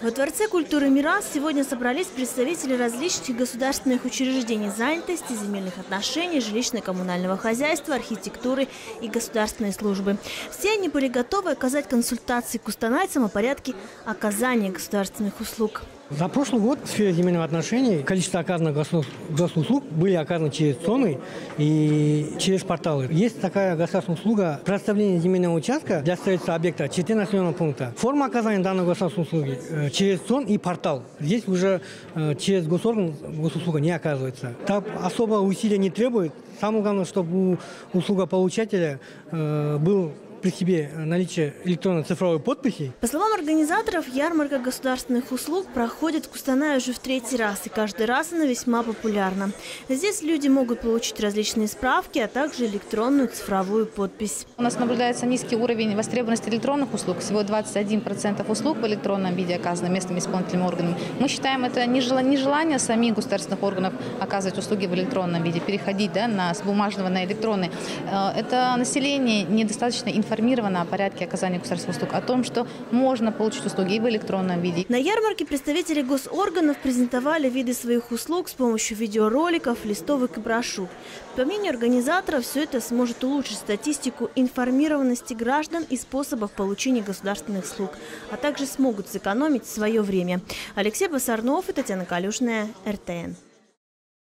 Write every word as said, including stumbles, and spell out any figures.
Во Дворце культуры «Мирас» сегодня собрались представители различных государственных учреждений занятости, земельных отношений, жилищно-коммунального хозяйства, архитектуры и государственной службы. Все они были готовы оказать консультации кустанайцам о порядке оказания государственных услуг. За прошлый год в сфере земельных отношений количество оказанных госуслуг были оказаны через ЦОНы и через порталы. Есть такая государственная услуга предоставление земельного участка для строительства объекта четыре населенного пункта. Форма оказания данной государственной услуги э, через ЦОН и портал. Здесь уже э, через госорган госуслуга не оказывается. Так особо усилия не требует. Самое главное, чтобы у услугополучателя э, был при себе наличие электронной цифровой подписи. По словам организаторов, ярмарка государственных услуг проходит в Кустанае уже в третий раз, и каждый раз она весьма популярна. Здесь люди могут получить различные справки, а также электронную цифровую подпись. У нас наблюдается низкий уровень востребованности электронных услуг. Всего двадцать один процент услуг в электронном виде оказано местными исполнительными органами. Мы считаем, это нежелание самих государственных органов оказывать услуги в электронном виде, переходить да, на, с бумажного на электронный. Это население недостаточно информировано. информировано о порядке оказания государственных услуг, о том, что можно получить услуги и в электронном виде. На ярмарке представители госорганов презентовали виды своих услуг с помощью видеороликов, листовок и брошюр. По мнению организаторов, все это сможет улучшить статистику информированности граждан и способов получения государственных услуг, а также смогут сэкономить свое время. Алексей Басарнов и Татьяна Калюшная, эр тэ эн.